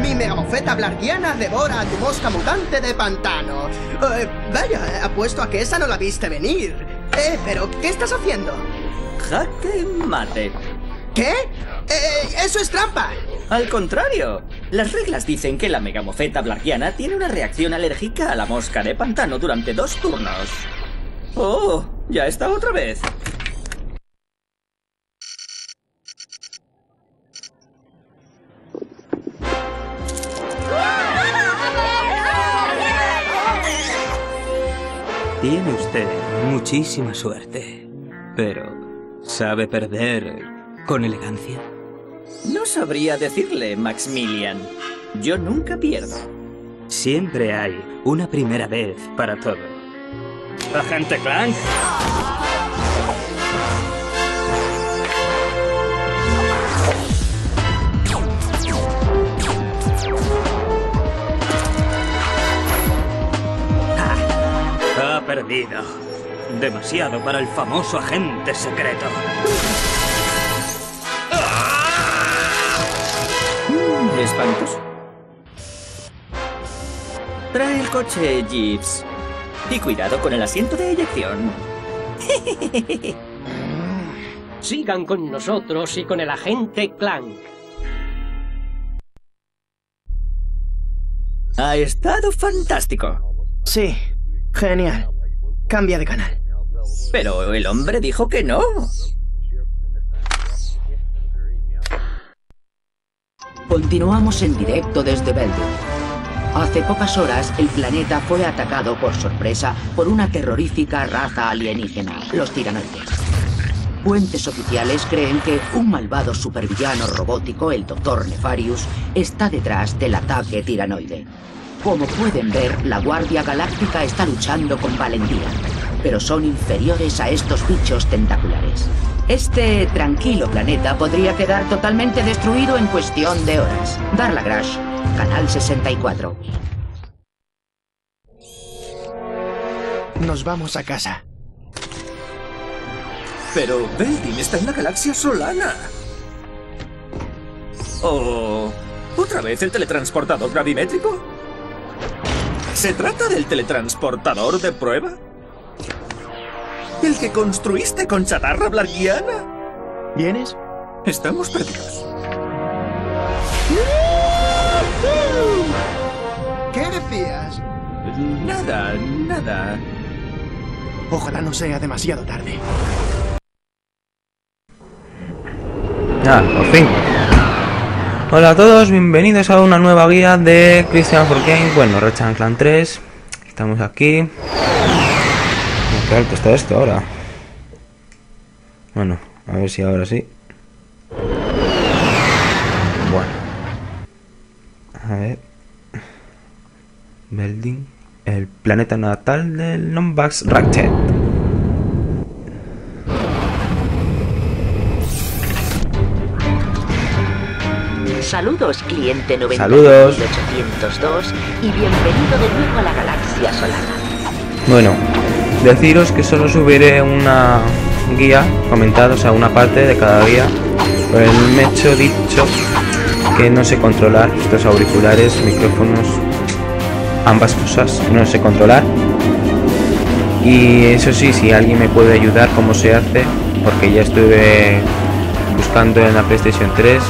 Mi megamofeta blarguiana devora a tu mosca mutante de pantano. Vaya, apuesto a que esa no la viste venir. Pero, ¿qué estás haciendo? Jaque mate. ¿Qué? ¡Eso es trampa! Al contrario, las reglas dicen que la megamofeta blarguiana tiene una reacción alérgica a la mosca de pantano durante 2 turnos. ¡Oh! ¡Ya está otra vez! Tiene usted muchísima suerte, pero ¿sabe perder con elegancia? No sabría decirle, Maximilian. Yo nunca pierdo. Siempre hay una primera vez para todo. ¡Agente Clank! Ha perdido. Demasiado para el famoso agente secreto. Espantoso. Trae el coche, Jeeves. Y cuidado con el asiento de eyección. Sigan con nosotros y con el agente Clank. Ha estado fantástico. Sí, genial. Cambia de canal. Pero el hombre dijo que no. Continuamos en directo desde Beldum. Hace pocas horas el planeta fue atacado por sorpresa por una terrorífica raza alienígena, los tiranoides. Fuentes oficiales creen que un malvado supervillano robótico, el Dr. Nefarius, está detrás del ataque tiranoide. Como pueden ver, la Guardia Galáctica está luchando con valentía, pero son inferiores a estos bichos tentaculares. Este tranquilo planeta podría quedar totalmente destruido en cuestión de horas. Darla Grash, Canal 64. Nos vamos a casa. Pero Beldum está en la galaxia Solana. ¿O otra vez el teletransportador gravimétrico? ¿Se trata del teletransportador de prueba? ¿El que construiste con chatarra blarguiana? ¿Vienes? Estamos perdidos. ¿Qué decías? Nada, nada. Ojalá no sea demasiado tarde. Por fin. Hola a todos, bienvenidos a una nueva guía de Christian for Game. Bueno, Ratchet & Clank 3. Estamos aquí. Qué alto está esto ahora. Bueno, a ver si ahora sí. Bueno. A ver. Beldum, el planeta natal del Lombax Ratchet. Saludos, cliente 90802, Saludos. y bienvenido de nuevo a la galaxia Solana. Bueno, deciros que solo subiré una guía comentada, o sea, una parte de cada guía. Pues me he hecho dicho que no sé controlar estos auriculares, micrófonos, ambas cosas, no sé controlar. Y eso sí, si alguien me puede ayudar cómo se hace, porque ya estuve buscando en la PlayStation 3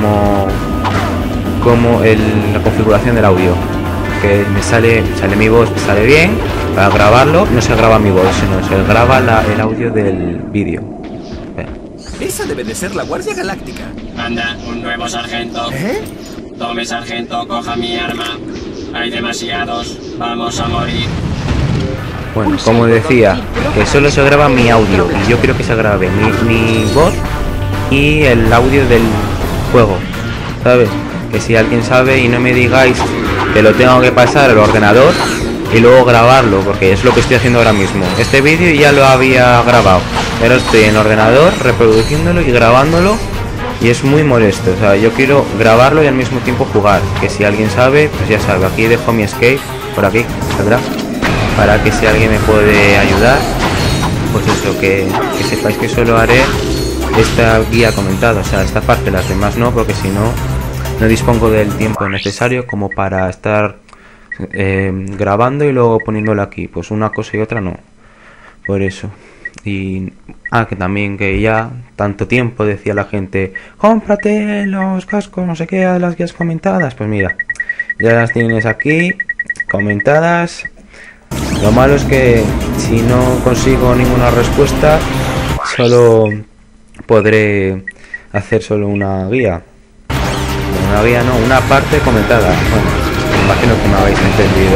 como la configuración del audio, que me sale mi voz, sale bien para grabarlo, no se graba mi voz, sino se graba el audio del vídeo. Esa debe de ser la Guardia Galáctica. Anda, un nuevo sargento. Tome, sargento, coja mi arma. Hay demasiados. Vamos a morir. Bueno, como decía, que solo se graba mi audio y yo quiero que se grabe mi voz y el audio del juego, ¿sabes? Que si alguien sabe y no me digáis que lo tengo que pasar al ordenador y luego grabarlo, porque es lo que estoy haciendo ahora mismo. Este vídeo ya lo había grabado, pero estoy en el ordenador reproduciéndolo y grabándolo y es muy molesto. O sea, yo quiero grabarlo y al mismo tiempo jugar, que si alguien sabe, pues ya sabe. Aquí dejo mi escape, por aquí, ¿verdad? Para que si alguien me puede ayudar, pues eso, que sepáis que solo haré esta guía comentada, o sea, esta parte, las demás no, porque si no no dispongo del tiempo necesario como para estar grabando y luego poniéndolo aquí. Pues una cosa y otra no. Por eso. Y que también que ya tanto tiempo decía la gente, cómprate los cascos, no sé qué, las guías comentadas. Pues mira, ya las tienes aquí comentadas. Lo malo es que si no consigo ninguna respuesta, solo podré hacer solo una guía. Una guía no, una parte comentada. Bueno, me imagino que me habéis entendido.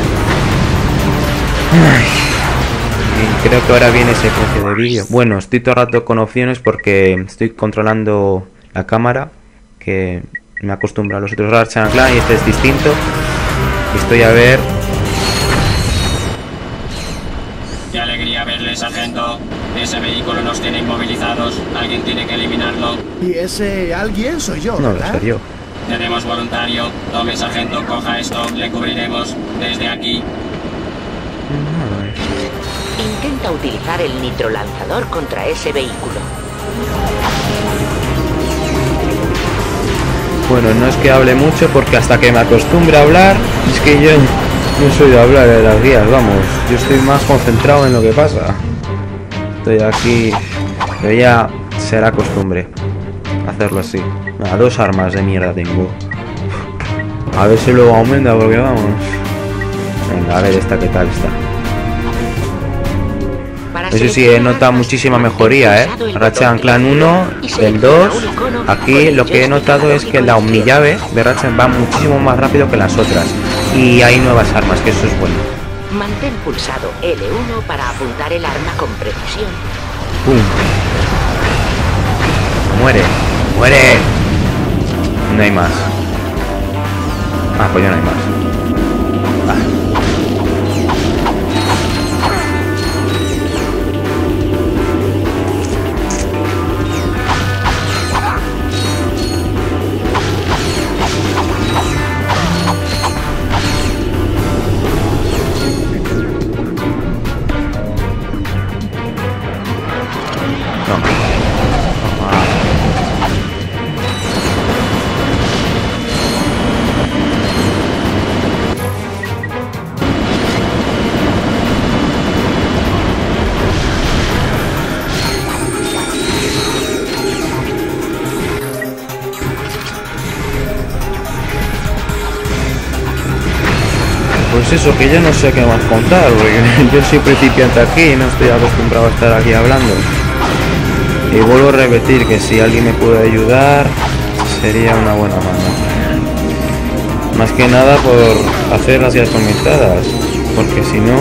Y creo que ahora viene secuencia de vídeo. Bueno, estoy todo el rato con opciones porque estoy controlando la cámara, que me acostumbro a los otros Ratchet & Clank y este es distinto. Y estoy a ver. Qué alegría verle, sargento. Ese vehículo nos tiene inmovilizados. Alguien tiene que eliminarlo. Y ese alguien soy yo, No, ¿verdad? soy yo. Tenemos voluntario. Tome, sargento, coja esto. Le cubriremos desde aquí. Intenta utilizar el nitrolanzador contra ese vehículo. Bueno, no es que hable mucho porque hasta que me acostumbre a hablar, es que yo no soy de hablar de las guías, vamos. Yo estoy más concentrado en lo que pasa. Estoy aquí, pero ya será costumbre hacerlo así. A 2 armas de mierda tengo. A ver si luego aumenta porque vamos. Venga, a ver esta qué tal está. Eso sí, he notado muchísima mejoría, Ratchet & Clank 1, el 2. Aquí lo que he notado es que la omnillave de Ratchet va muchísimo más rápido que las otras. Y hay nuevas armas, que eso es bueno. Mantén pulsado L1 para apuntar el arma con precisión. ¡Pum! ¡Muere! ¡Muere! No hay más. Pues ya no hay más. Pues eso, que yo no sé qué más contar, porque yo soy principiante aquí y no estoy acostumbrado a estar aquí hablando. Y vuelvo a repetir que si alguien me puede ayudar, sería una buena mano. Más que nada por hacer las guías comentadas, porque si no...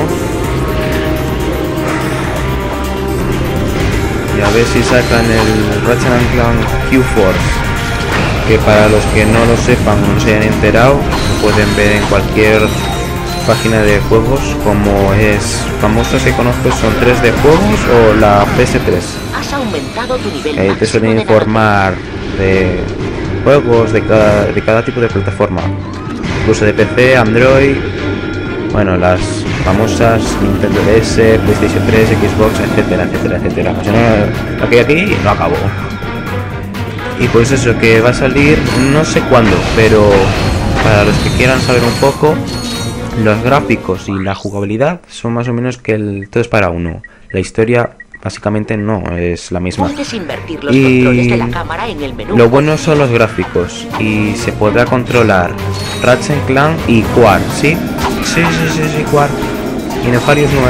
Y a ver si sacan el Ratchet & Clank Q-Force, que para los que no lo sepan o no se hayan enterado, lo pueden ver en cualquier página de juegos, como es famosa, si conozco, son 3D Juegos o la PS3. Has aumentado tu nivel. Ahí te suelen informar de juegos de cada tipo de plataforma, incluso de PC, Android, bueno, las famosas Nintendo DS, PlayStation 3, Xbox, etcétera, etcétera, etcétera. O sea, no, lo que hay aquí no acabó. Y pues eso, que va a salir no sé cuándo, pero para los que quieran saber un poco, los gráficos y la jugabilidad son más o menos que el todo es para uno. La historia básicamente no es la misma. Puedes invertir los controles de la cámara en el menú. Lo bueno son los gráficos y se podrá controlar Ratchet & Clank y Quad, ¿sí? Sí, Quad. Y Nefarious no,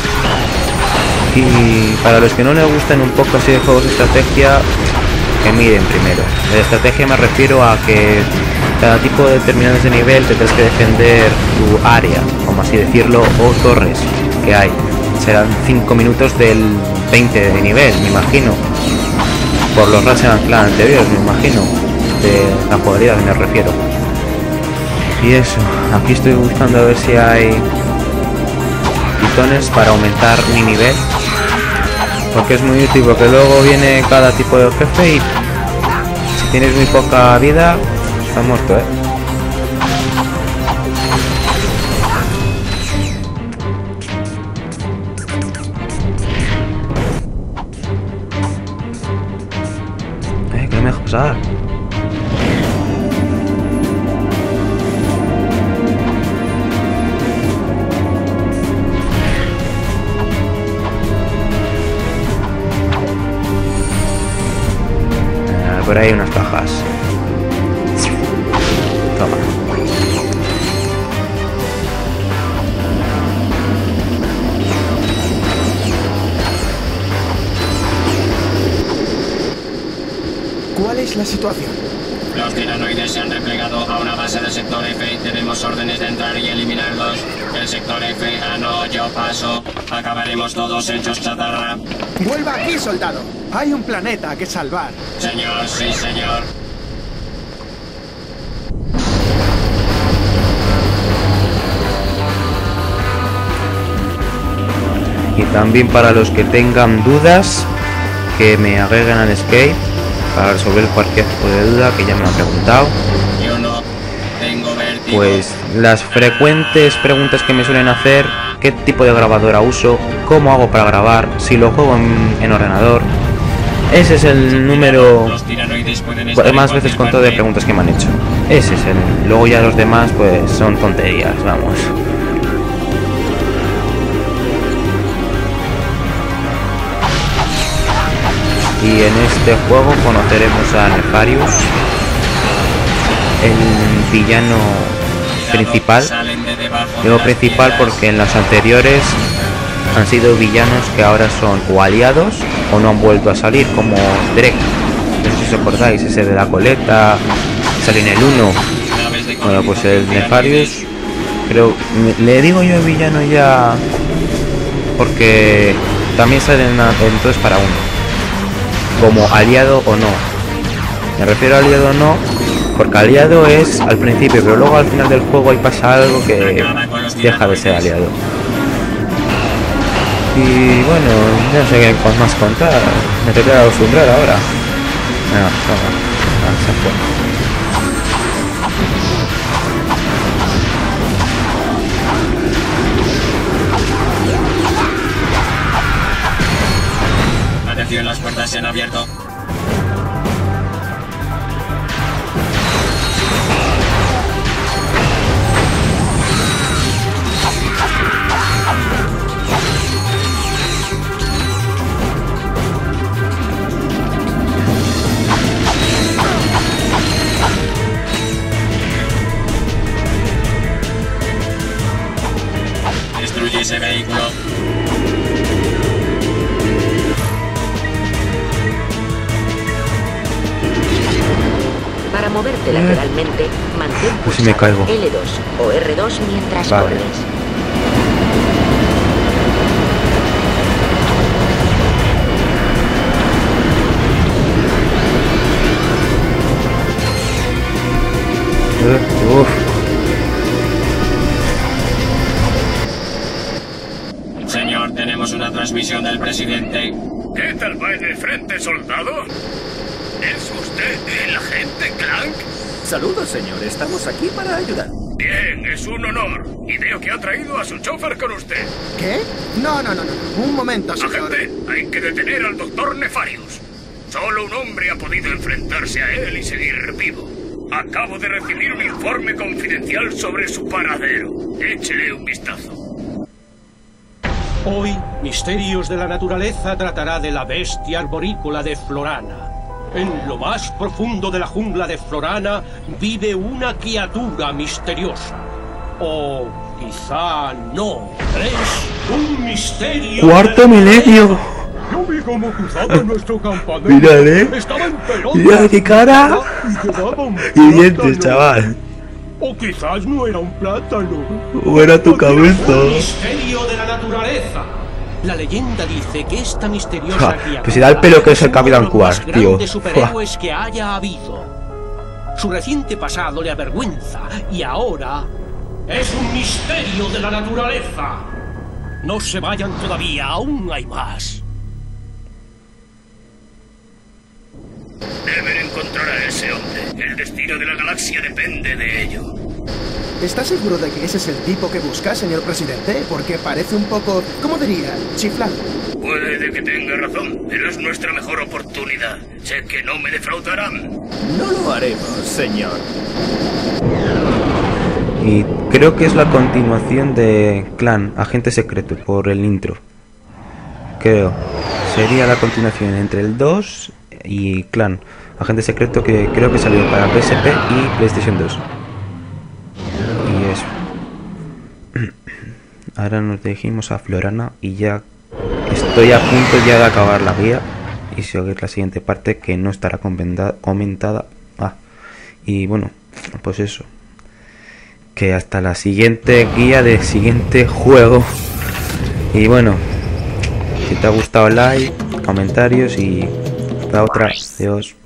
Y para los que no les gustan un poco así de juegos de estrategia, que miren primero. De estrategia me refiero a que cada tipo de determinados de nivel tendrás que defender tu área, como así decirlo, o torres que hay. Serán 5 minutos del 20 de nivel, me imagino. Por los Ratchet & Clank anteriores, me imagino. De la jugabilidad me refiero. Y eso, aquí estoy buscando a ver si hay botones para aumentar mi nivel. Porque es muy útil, porque luego viene cada tipo de jefe y si tienes muy poca vida, estás muerto, ¿Qué me deja pasar? por ahí unas cajas. Toma. ¿Cuál es la situación? Los tiranoides se han replegado a una base del sector F. Tenemos órdenes de entrar y eliminarlos. El sector F, no, yo paso. Acabaremos todos hechos chatarra. Vuelva aquí, soldado. Hay un planeta que salvar. Señor, sí, señor. Y también para los que tengan dudas, que me agreguen al Escape para resolver cualquier tipo de duda que ya me han preguntado. Yo no tengo vértigo. Pues las frecuentes preguntas que me suelen hacer: qué tipo de grabadora uso, cómo hago para grabar, si lo juego en ordenador. Ese es el número Los tiranoides pueden estar más en veces cualquier contado de parte. preguntas que me han hecho. Ese es el. Luego ya los demás pues son tonterías, vamos. Y en este juego conoceremos a Nefarius, el villano principal. Salen de debajo de Digo las principal piedras. porque en las anteriores han sido villanos que ahora son o aliados o no han vuelto a salir, como Drek. No sé si os acordáis, ese de la coleta, sale en el 1. Naves de Bueno, pues el colonización Nefarius, pero le digo yo villano ya porque también salen entonces para uno, como aliado o no. Me refiero a aliado o no, porque aliado es al principio, pero luego al final del juego ahí pasa algo que deja de ser aliado. Y bueno, no sé qué más contar, me tengo que acostumbrar ahora. No, toma, se fue. Atención, las puertas se han abierto. Destruye ese vehículo. Para moverte lateralmente, mantén Pues si me pulsado caigo. L2 o R2 mientras Vale. corres. Uf. Señor, tenemos una transmisión del presidente. ¿Qué tal va en el frente, soldado? ¿Es usted el agente Clank? Saludos, señor. Estamos aquí para ayudar. Bien, es un honor. Y veo que ha traído a su chofer con usted. ¿Qué? No. Un momento, señor. Agente, hay que detener al doctor Nefarius. Solo un hombre ha podido enfrentarse a él y seguir vivo. Acabo de recibir un informe confidencial sobre su paradero. Échele un vistazo. Hoy, Misterios de la Naturaleza tratará de la bestia arborícola de Florana. En lo más profundo de la jungla de Florana vive una criatura misteriosa. O quizá no. Es un misterio. ¡Cuarto milenio! Yo vi cómo cruzaba nuestro campamento. Mírale. Estaba en pelota. Mira qué cara. Y llevaba un Y dientes, plátano. chaval. O quizás no era un plátano. ¿Cómo era tu Un cabeza? misterio de la naturaleza. La leyenda dice que esta misteriosa Ja, criatura pues si da el pelo que es el uno Capitán de los Quark, más tío. grandes superhéroes que haya habido. Su reciente pasado le avergüenza y ahora es un misterio de la naturaleza. No se vayan todavía, aún hay más. Deben encontrar a ese hombre. El destino de la galaxia depende de ello. ¿Está seguro de que ese es el tipo que busca, señor presidente? Porque parece un poco, ¿cómo diría? Chiflado. Puede que tenga razón, pero es nuestra mejor oportunidad. Sé que no me defraudarán. No lo haremos, señor. Y creo que es la continuación de Clan, Agente Secreto, por el intro. Creo. Sería la continuación entre el 2, y Clan, agente secreto, que creo que salió para PSP y PlayStation 2. Y eso. Ahora nos dirigimos a Florana y ya estoy a punto ya de acabar la guía y seguir la siguiente parte, que no estará comentada. Y bueno, pues eso, que hasta la siguiente guía del siguiente juego. Y bueno, si te ha gustado, like, comentarios y hasta otra. Adiós.